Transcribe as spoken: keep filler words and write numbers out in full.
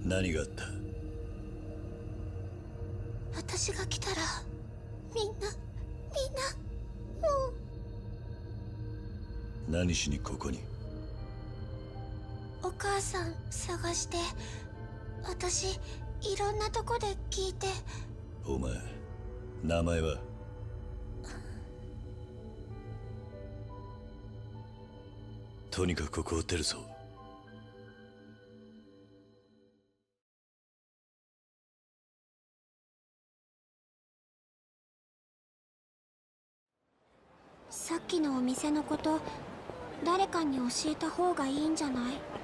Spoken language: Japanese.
何があった？ 私が来たらみんなみんなもう。何しにここに？ お母さん探して、私いろんなとこで聞いて。 お前名前は？とにかくここを出るぞ。 さっきのお店のこと誰かに教えた方がいいんじゃない？